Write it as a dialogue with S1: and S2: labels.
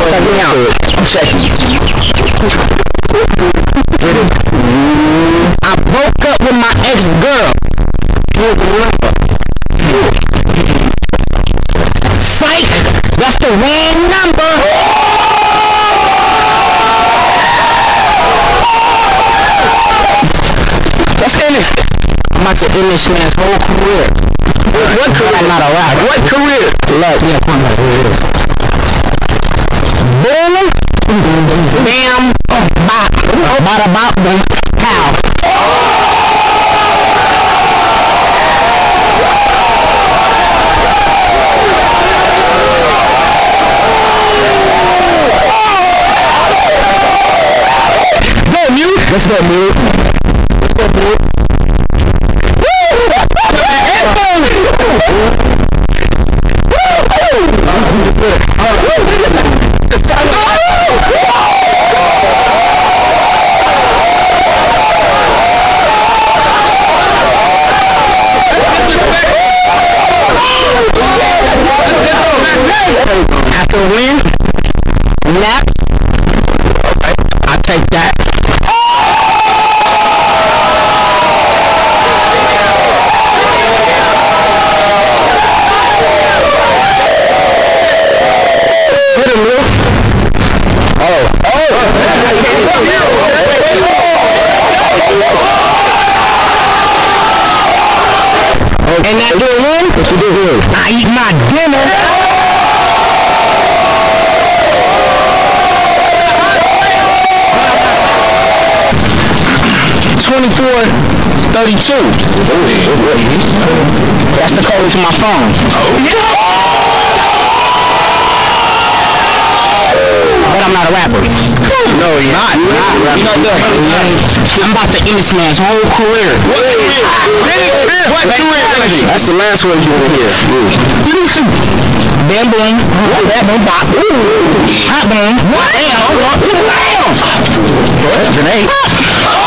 S1: Check me out. I'm checking. I broke up with my ex-girl. Here's the number. Psych! That's the wrong number! Let's end this. I'm about to end this man's whole career. What career? I'm not a rapper. What career? Look, yeah, come on. Boom, bam, bop, bada bop, boom, pow. Go mute. Let's go mute. Let's go mute. After a win, next, I take that. And that do win? What you do here? I eat my dinner. 2432. That's the code to my phone. But I'm not a rapper. No, you're not. You know, look, I'm about to end this man's whole career. What career? That's the last word you want to hear. Bam boom. Bam boom bop. Hot boom. What? Bam. Grenade.